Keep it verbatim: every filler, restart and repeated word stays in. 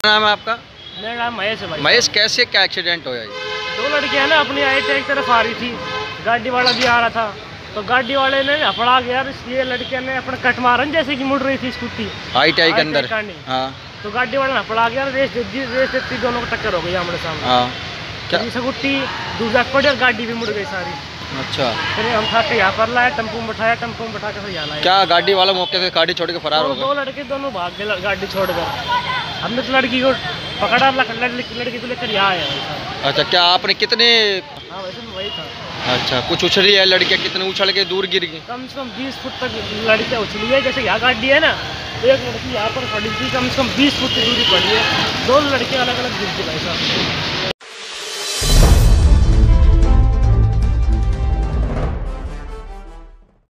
नाम है आपका? मेरा नाम महेश है भाई। महेश, कैसे क्या एक्सीडेंट हुआ ये? दो लड़कियां ना अपनी आई एक तरफ आ रही थी, गाड़ी वाला भी आ रहा था, तो गाड़ी वाले ने हपड़ा गया। ये लड़कियां ने अपना कट मारन जैसे कि मुड़ रही थी स्कूटी आई टी आई के अंदर। हाँ, तो गाड़ी वाला हपड़ा गया, रेस दे रेस देती दोनों को टक्कर हो गई आमने सामने। हाँ, क्या स्कूटी दूसरा पड़ी और गाड़ी भी मुड़ गई सारी। अच्छा, फिर हम था के यहाँ पर लाए, टेम्पो में बैठाया, टेम्पो में बैठा कर यहाँ लाए। क्या गाड़ी वाला मौके से गाड़ी छोड़ के फरार हो गया? दो लड़के दोनों भाग गए गाड़ी छोड़कर। हमने तो लड़की को पकड़ा, लड़की लड़की को लेकर यहाँ आया। अच्छा, क्या आपने कितने? हाँ वैसे में वही था। अच्छा, कुछ उछली है लड़कियाँ, कितने उछल के दूर गिर गई? कम से कम बीस फुट तक लड़कियाँ उछली है। जैसे यहाँ गाड़ी है ना, एक लड़की यहाँ पर खड़ी थी, कम से कम बीस फुट की दूरी पड़ी है। दो लड़कियाँ अलग अलग गिर गई भाई साहब।